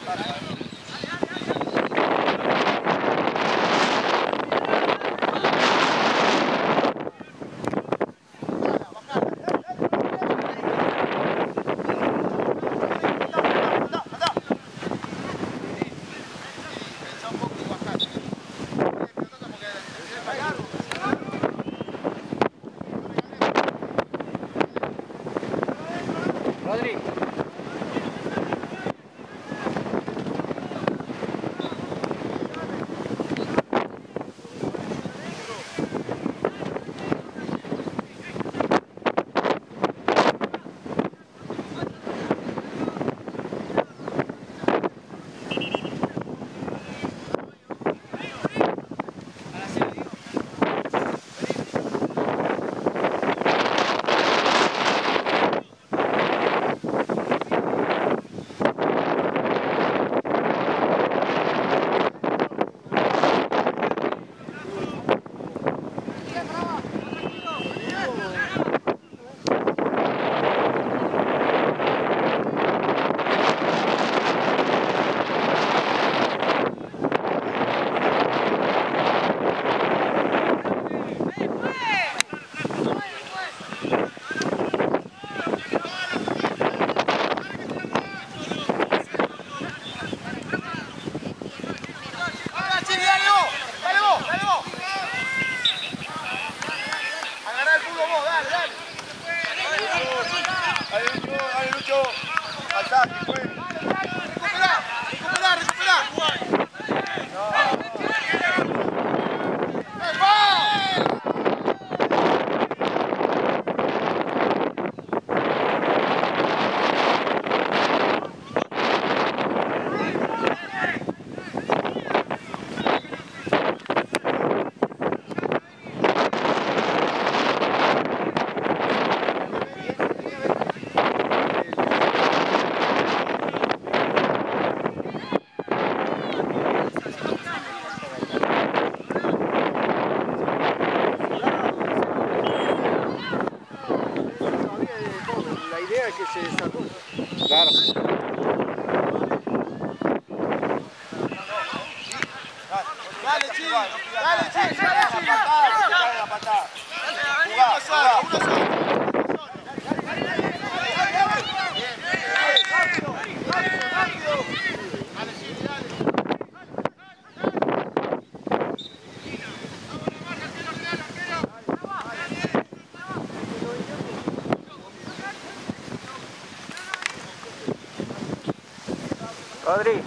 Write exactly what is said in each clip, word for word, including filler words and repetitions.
Rodri,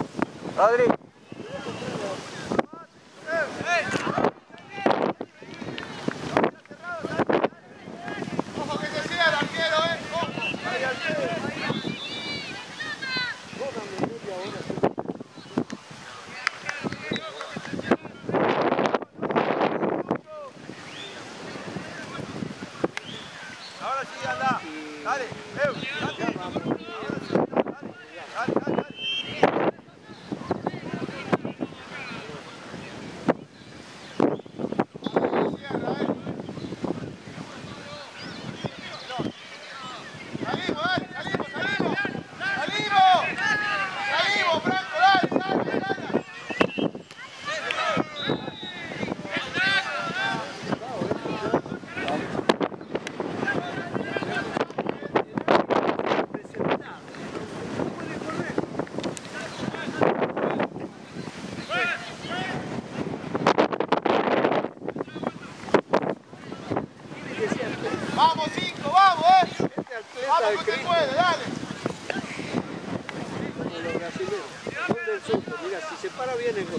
Rodri. Ojo que te siga el arquero, eh. Ojo. Ahora sí, anda. Dale, Eu, dale. Dale, dale, dale. Vamos, cinco, vamos, eh. Vamos que usted puede, dale. Como los brasileños. Gol del sur, mira, si se para bien el gol.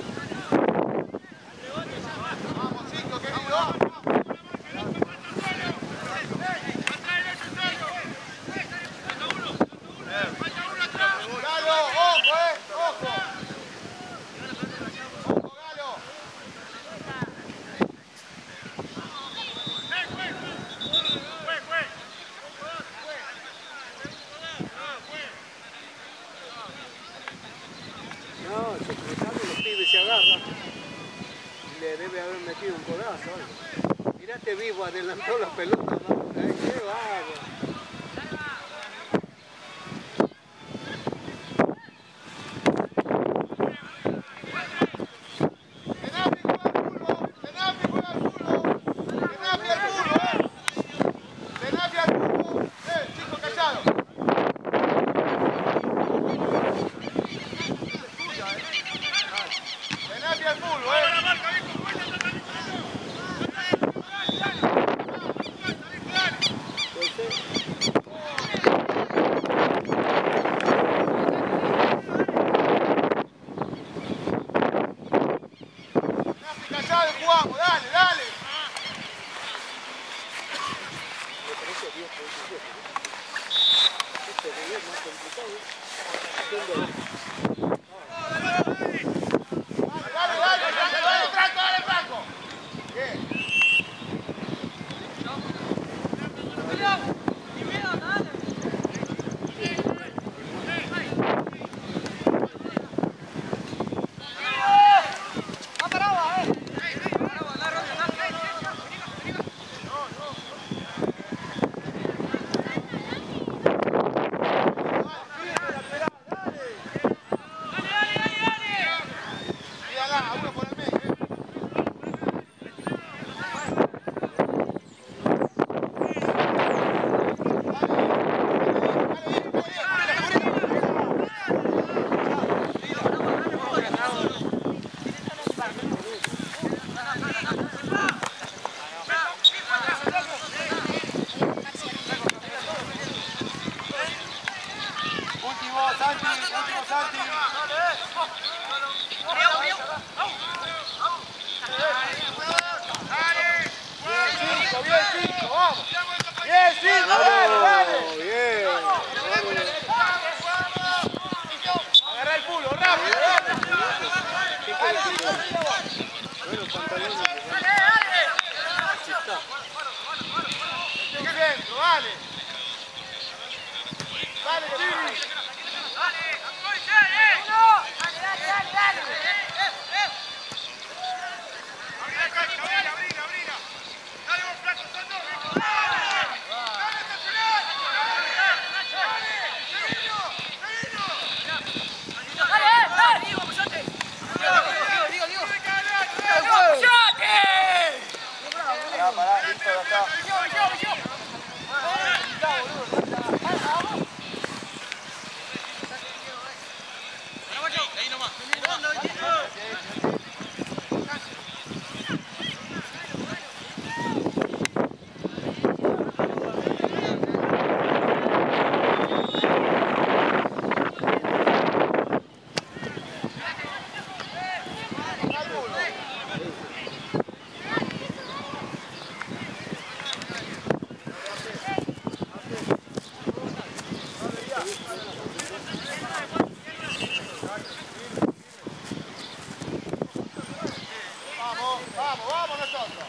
Vamos, cinco, querido. Galo, ojo, eh, ojo. Ojo, Galo. No, se cruzaron los pibes, se agarran. Le debe haber metido un codazo. ¿Vale? Mirate vivo, adelantó la pelota. ¿No? Ay, qué bárbaro. vamos, dale, dale. Dale, dale, dale, dale, Franco, dale, Franco. Bien. Último, Santi, último, Santi. Bien, cinco, bien, cinco, vamos. Bien, cinco, dale, dale. Bien. Agarra el culo, rápido, rápido. Bueno, pantalones. Este un centro, dale. Dale, Chiri. Pará, pará, listo, ya está. Vamos, vamos, vamos nosotros.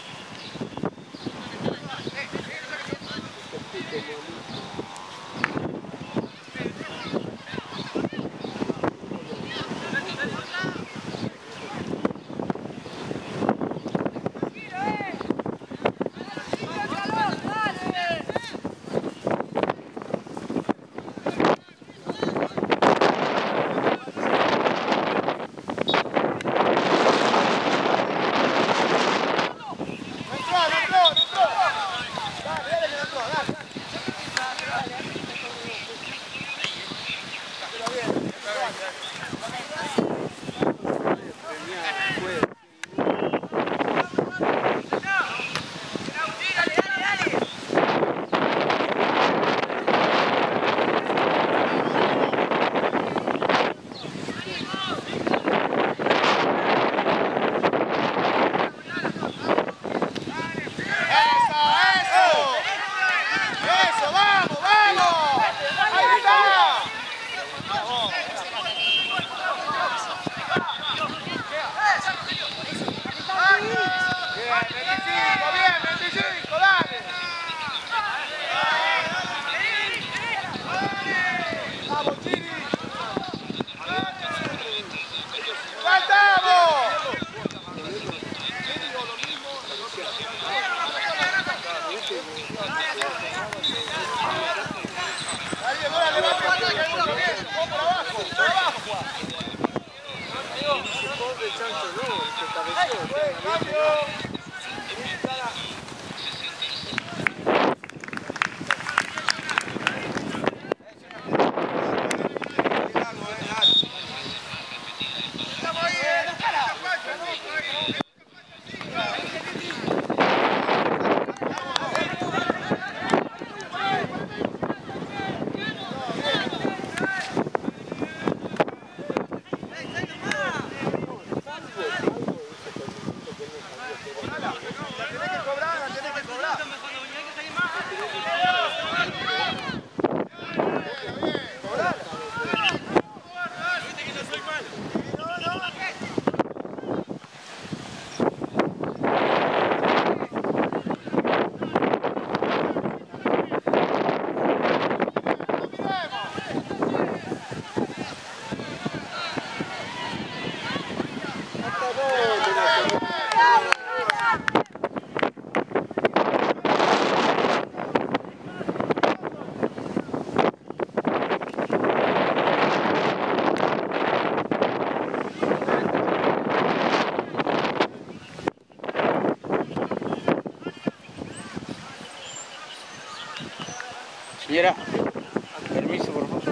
Señora, permiso, por favor.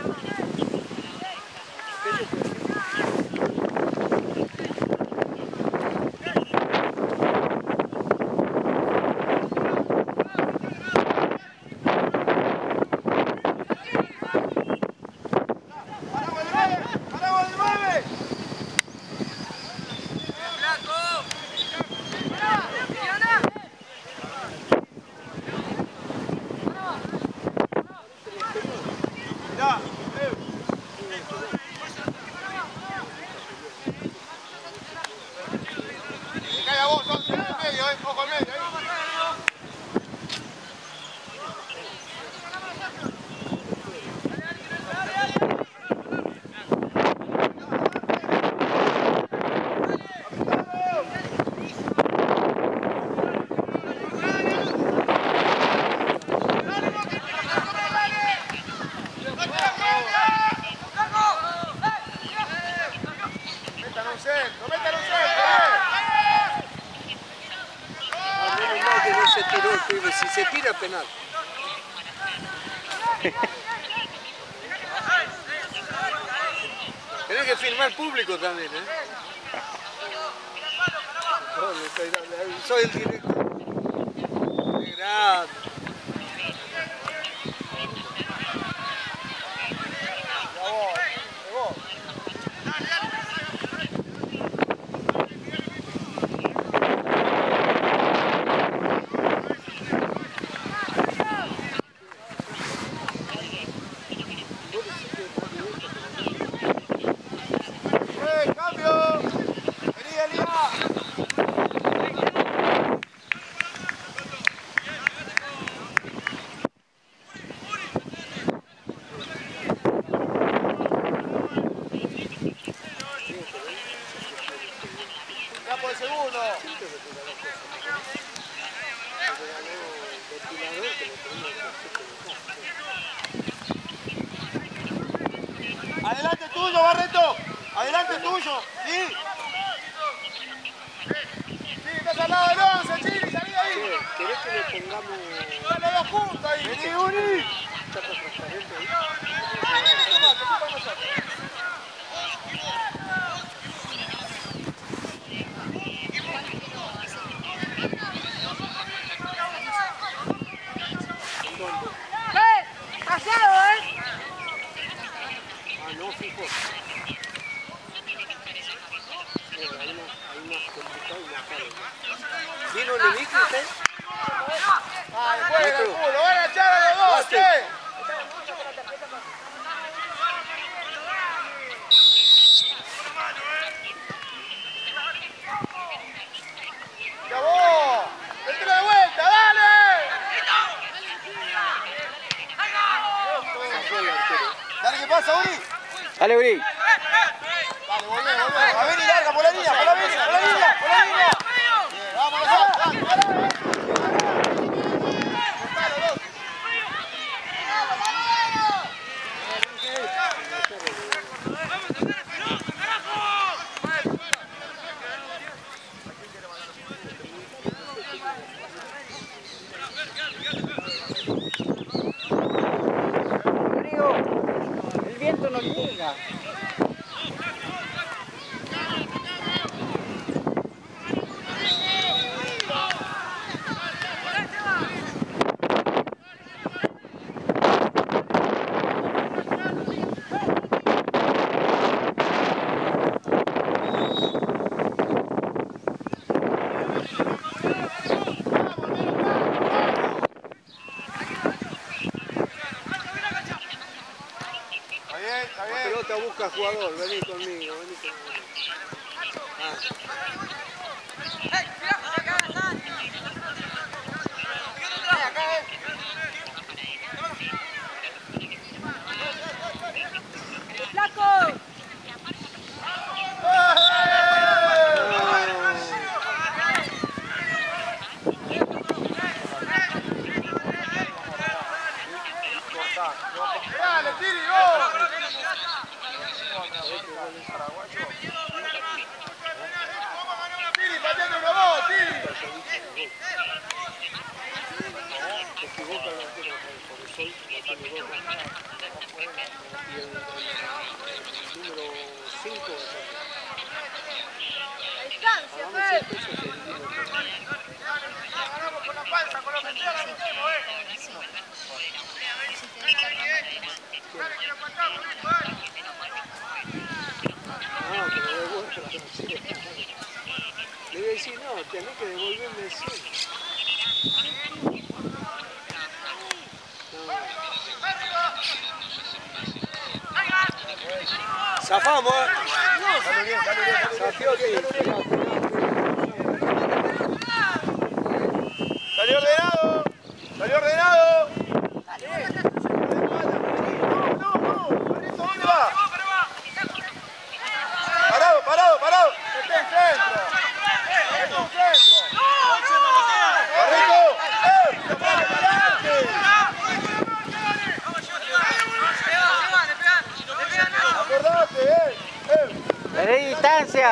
Si se tira, penal. Tenés que filmar público también, ¿eh? Soy el director. Qué grande. Adelante tuyo, Barreto. Adelante tuyo. Sí. Sí, estás al lado del once, Chile, salí ahí. ¿Querés que le pongamos... Dale dos puntos ahí. Vení, Uri. Chapa transparente ahí? ¿Vino el micro usted? Ay, juega el culo, van a echar a los dos, ¿qué? ¡Ya vos! ¡Entra de vuelta, dale! Dale, ¿qué pasa, Uri? Dale, Uri. Dale, volvé, volvé. A ver y larga por la línea, por la línea, por la línea, por la línea. Bien, vamos, dale, dale, dale. El viento no llega. La pelota busca jugador, vení conmigo, vení conmigo. Ah. ¡Flaco! ¡Dale, Tiri, vos! Tiri, pateate una voz, Tiri. Se equivoca el arquero por el sol, no tiene gol. cinco. A distancia, Pagamos Fe. cien pesos el día. Ganamos con la panza, con los metidos la metemos, eh. Dale que lo faltamos, listo, dale. No, que me devuelva. Sí. Le voy a decir, no, tenés que devolverme el cien. Zafamos, eh. Sale bien, sale bien, sale bien. Zafió aquí. Salió ordenado, salió ordenado. No, no, no, Marito, ¿dónde va? Parado, parado, parado. Este es centro. Este es un centro. Barrito, eh, dale, adelante. Acordate, eh, eh. ¡Tené distancia!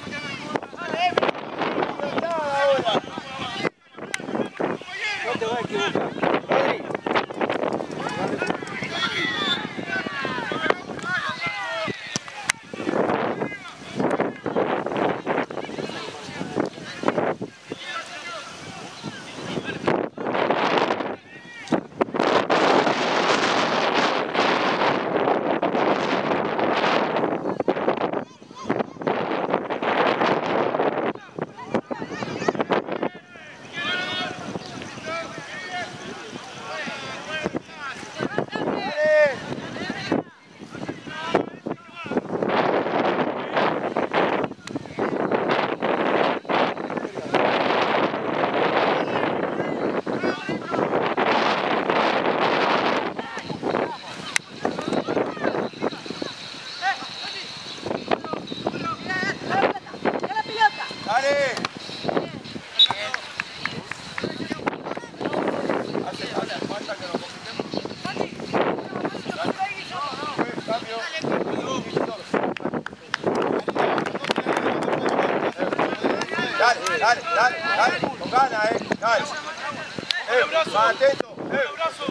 Ahora. No te vas a equivocar. Rodri. Dale, dale, dale, dale, con ganas, eh, dale. Eh, más atento, eh.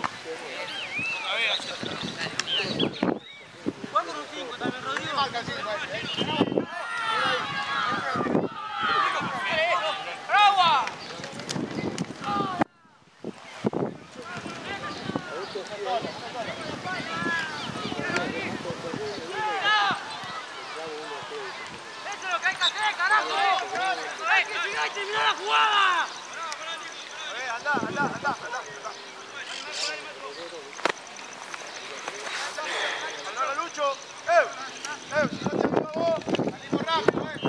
¡Terminó la jugada! Anda, anda, anda, anda. Anda, Lucho. Eh, eh, si no te anima vos, salimos rápido, eh.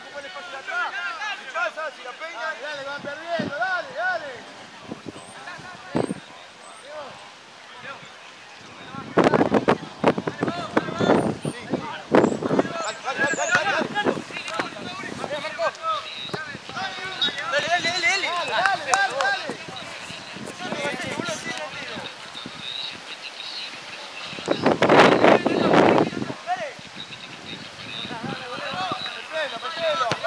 ocupa el espacio de atrás. Si pasa, si la peña, dale, dale, van perdiendo, dale, dale. Marcelo.